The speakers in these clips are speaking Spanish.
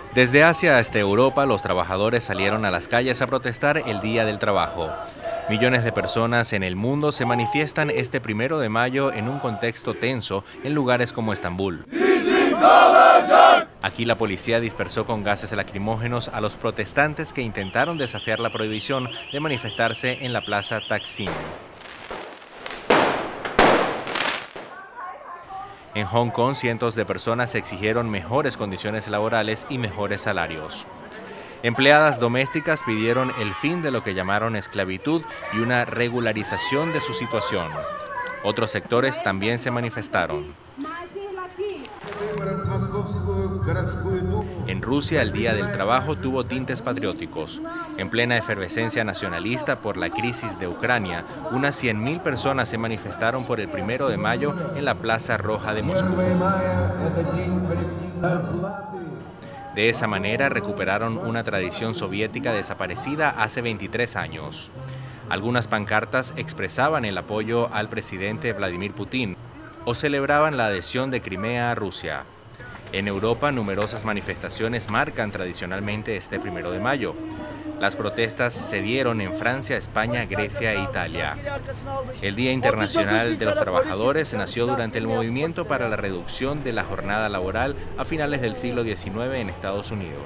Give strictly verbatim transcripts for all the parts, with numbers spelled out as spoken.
Desde Asia hasta Europa, los trabajadores salieron a las calles a protestar el Día del Trabajo. Millones de personas en el mundo se manifiestan este primero de mayo en un contexto tenso en lugares como Estambul. Aquí la policía dispersó con gases lacrimógenos a los protestantes que intentaron desafiar la prohibición de manifestarse en la plaza Taksim. En Hong Kong, cientos de personas exigieron mejores condiciones laborales y mejores salarios. Empleadas domésticas pidieron el fin de lo que llamaron esclavitud y una regularización de su situación. Otros sectores también se manifestaron. En Rusia, el Día del Trabajo tuvo tintes patrióticos. En plena efervescencia nacionalista por la crisis de Ucrania, unas cien mil personas se manifestaron por el primero de mayo en la Plaza Roja de Moscú. De esa manera recuperaron una tradición soviética desaparecida hace veintitrés años. Algunas pancartas expresaban el apoyo al presidente Vladimir Putin o celebraban la adhesión de Crimea a Rusia. En Europa, numerosas manifestaciones marcan tradicionalmente este primero de mayo. Las protestas se dieron en Francia, España, Grecia e Italia. El Día Internacional de los Trabajadores nació durante el movimiento para la reducción de la jornada laboral a finales del siglo diecinueve en Estados Unidos.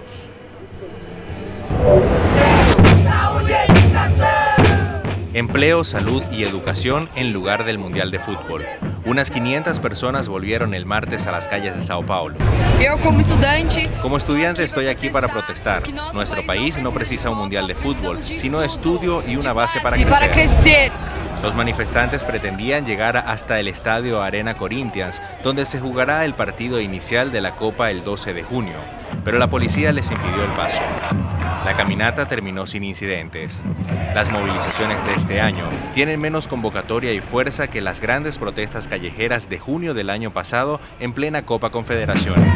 Empleo, salud y educación en lugar del Mundial de Fútbol. Unas quinientas personas volvieron el martes a las calles de Sao Paulo. Yo como estudiante... Como estudiante estoy aquí para protestar. Nuestro país no precisa un Mundial de Fútbol, sino estudio y una base para crecer. Los manifestantes pretendían llegar hasta el estadio Arena Corinthians, donde se jugará el partido inicial de la Copa el doce de junio, pero la policía les impidió el paso. La caminata terminó sin incidentes. Las movilizaciones de este año tienen menos convocatoria y fuerza que las grandes protestas callejeras de junio del año pasado en plena Copa Confederaciones.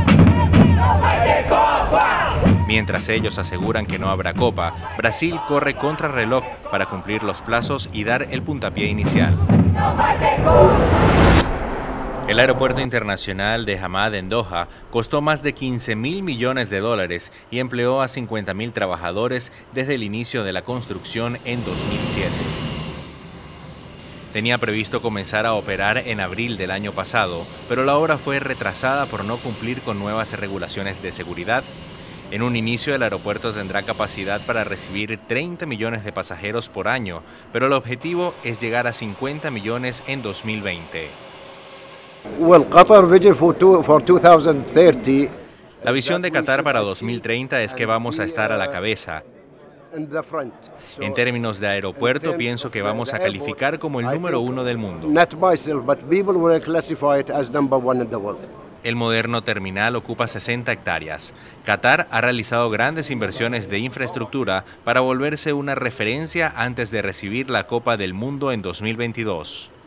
Mientras ellos aseguran que no habrá Copa, Brasil corre contra reloj para cumplir los plazos y dar el puntapié inicial. El aeropuerto internacional de Hamad en Doha costó más de quince mil millones de dólares y empleó a cincuenta mil trabajadores desde el inicio de la construcción en dos mil siete. Tenía previsto comenzar a operar en abril del año pasado, pero la obra fue retrasada por no cumplir con nuevas regulaciones de seguridad. En un inicio, el aeropuerto tendrá capacidad para recibir treinta millones de pasajeros por año, pero el objetivo es llegar a cincuenta millones en dos mil veinte. Well, Qatar vision for, two, for twenty thirty. La visión de Qatar para dos mil treinta es que vamos a estar a la cabeza. En términos de aeropuerto, pienso que vamos a calificar como el número uno del mundo. El moderno terminal ocupa sesenta hectáreas. Qatar ha realizado grandes inversiones de infraestructura para volverse una referencia antes de recibir la Copa del Mundo en dos mil veintidós.